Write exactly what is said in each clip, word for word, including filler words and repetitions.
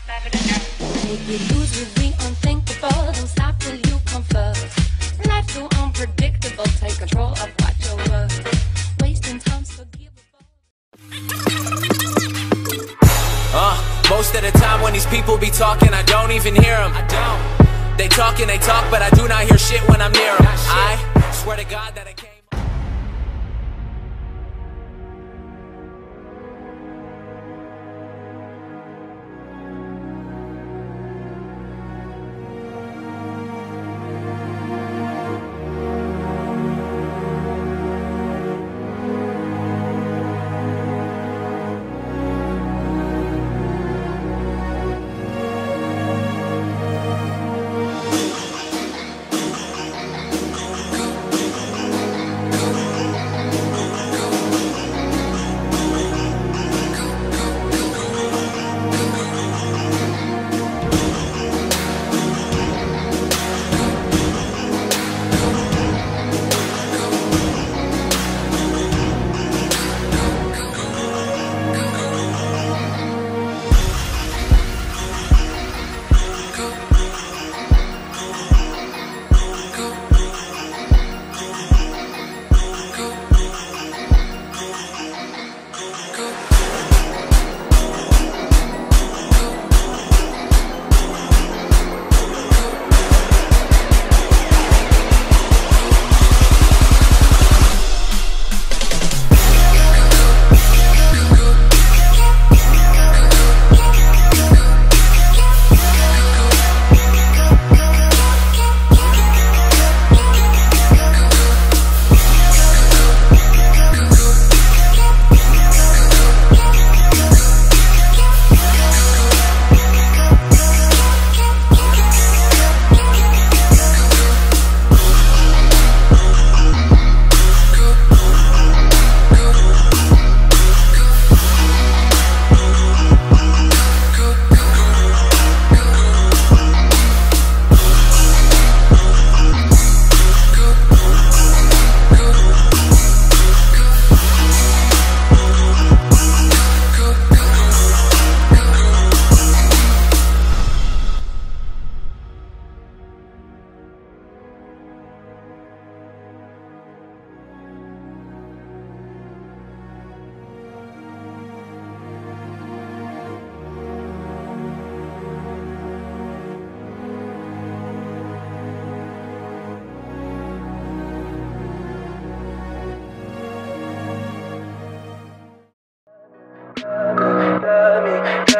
Make you lose with the unthinkable. Don't stop till you come first. Life's so unpredictable. Take control of what you're worth. Wasting time's forgivable. Uh, most of the time when these people be talking, I don't even hear them. I don't. They talk and they talk, but I do not hear shit when I'm near them. I swear to God that I can't.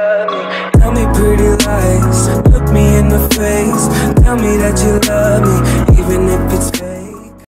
Tell me pretty lies, look me in the face. Tell me that you love me,